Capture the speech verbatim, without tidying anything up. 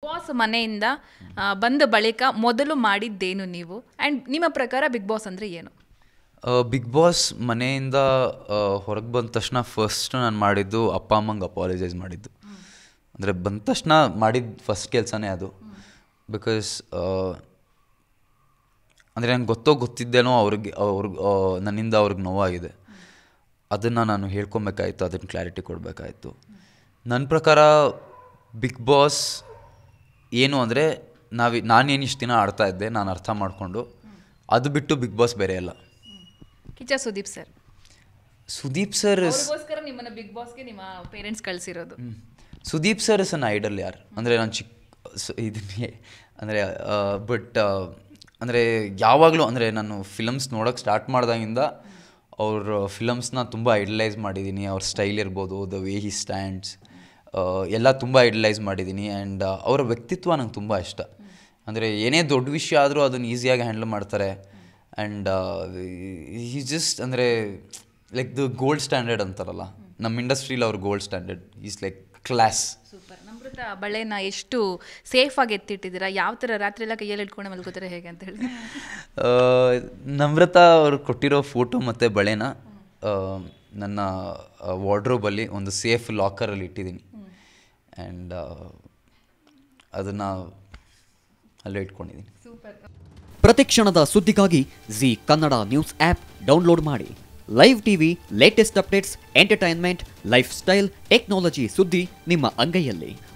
Boss ಮನೆಯಿಂದ ಬಂದ ಬಳಿಕ ಮೊದಲು ಮಾಡಿದ್ದೇನು ನೀವು ಆ್ಯಂಡ್ ನಿಮ್ಮ ಪ್ರಕಾರ ಬಿಗ್ ಬಾಸ್ ಅಂದರೆ ಏನು? ಬಿಗ್ ಬಾಸ್ ಮನೆಯಿಂದ ಹೊರಗೆ ಬಂದ ತಕ್ಷಣ ಫಸ್ಟ್ ನಾನು ಮಾಡಿದ್ದು ಅಪ್ಪ ಅಮ್ಮಂಗೆ ಅಪಾಲಜೈಸ್ ಮಾಡಿದ್ದು. ಅಂದರೆ ಬಂದ ತಕ್ಷಣ ಮಾಡಿದ ಫಸ್ಟ್ ಕೆಲಸನೇ ಅದು. ಬಿಕಾಸ್ ಅಂದರೆ ನಂಗೆ ಗೊತ್ತೋ ಗೊತ್ತಿದ್ದೇನೋ ಅವ್ರಿಗೆ ಅವ್ರಿಗೆ ನನ್ನಿಂದ ಅವ್ರಿಗೆ ನೋವಾಗಿದೆ. ಅದನ್ನು ನಾನು ಹೇಳ್ಕೊಬೇಕಾಯ್ತು, ಅದನ್ನು ಕ್ಲಾರಿಟಿ ಕೊಡಬೇಕಾಯ್ತು. ನನ್ನ ಪ್ರಕಾರ ಬಿಗ್ ಬಾಸ್ ಏನು ಅಂದರೆ ನಾವು ನಾನೇನು ಇಷ್ಟು ದಿನ ಆಡ್ತಾ ಇದ್ದೆ ನಾನು ಅರ್ಥ ಮಾಡಿಕೊಂಡು, ಅದು ಬಿಟ್ಟು ಬಿಗ್ ಬಾಸ್ ಬೇರೆ ಅಲ್ಲ. ಕಿಚ್ಚ ಸುದೀಪ್ ಸರ್ ಸುದೀಪ್ ಸರ್ ನಿಮ್ಮನ್ನು ಬಿಗ್ ಬಾಸ್ಗೆ ನಿಮ್ಮ ಪೇರೆಂಟ್ಸ್ ಕಳಿಸಿರೋದು. Sudeep sir is an idol ಯಾರು. ಅಂದರೆ ನಾನು ಚಿಕ್ಕ ಇದನ್ನೇ ಅಂದರೆ ಬಟ್ ಅಂದರೆ ಯಾವಾಗಲೂ ಅಂದರೆ ನಾನು ಫಿಲಮ್ಸ್ ನೋಡೋಕ್ಕೆ ಸ್ಟಾರ್ಟ್ ಮಾಡಿದಾಗಿಂದ ಅವ್ರ ಫಿಲಮ್ಸ್ನ ತುಂಬ ಐಡಲೈಸ್ ಮಾಡಿದ್ದೀನಿ. ಅವ್ರ ಸ್ಟೈಲ್ ಇರ್ಬೋದು, ದ ವೇ ಹಿ ಸ್ಟ್ಯಾಂಡ್ಸ್ ಎಲ್ಲ ತುಂಬ ಐಡಲೈಸ್ ಮಾಡಿದ್ದೀನಿ. ಆ್ಯಂಡ್ ಅವರ ವ್ಯಕ್ತಿತ್ವ ನಂಗೆ ತುಂಬ ಇಷ್ಟ. ಅಂದರೆ ಏನೇ ದೊಡ್ಡ ವಿಷಯ ಆದರೂ ಅದನ್ನು ಈಸಿಯಾಗಿ ಹ್ಯಾಂಡಲ್ ಮಾಡ್ತಾರೆ. ಆ್ಯಂಡ್ ಈ ಜಸ್ಟ್ ಅಂದರೆ ಲೈಕ್ ದ ಗೋಲ್ಡ್ ಸ್ಟ್ಯಾಂಡರ್ಡ್ ಅಂತಾರಲ್ಲ, ನಮ್ಮ ಇಂಡಸ್ಟ್ರೀಲಿ ಅವ್ರ gold standard is like class. Super. Namratha ಬಳೆನ ಎಷ್ಟು ಸೇಫಾಗಿ ಎತ್ತಿಟ್ಟಿದ್ದೀರಾ? ಯಾವ ಥರ ರಾತ್ರಿ ಎಲ್ಲ ಕೈಯಲ್ಲಿ ಇಟ್ಕೊಂಡು ಮಲ್ಕೋತಾರೆ ಹೇಗೆ ಅಂತ ಹೇಳಿ? ನಮ್ರತ ಅವ್ರು ಕೊಟ್ಟಿರೋ ಫೋಟೋ ಮತ್ತು ಬಳೆನ ನನ್ನ ವಾರ್ಡ್ರೋಬಲ್ಲಿ ಒಂದು ಸೇಫ್ ಲಾಕರಲ್ಲಿ ಇಟ್ಟಿದ್ದೀನಿ. ಆ್ಯಂಡ್ ಅದನ್ನು ಅಲ್ಲೇ ಇಟ್ಕೊಂಡಿದ್ದೀನಿ. ಸೂಪರ್. ಪ್ರತಿಕ್ಷಣದ ಸುದ್ದಿಗಾಗಿ Zee Kannada news app download ಮಾಡಿ. Live TV, latest updates, entertainment, lifestyle, technology ಸುದ್ದಿ ನಿಮ್ಮ ಅಂಗೈಯಲ್ಲಿ.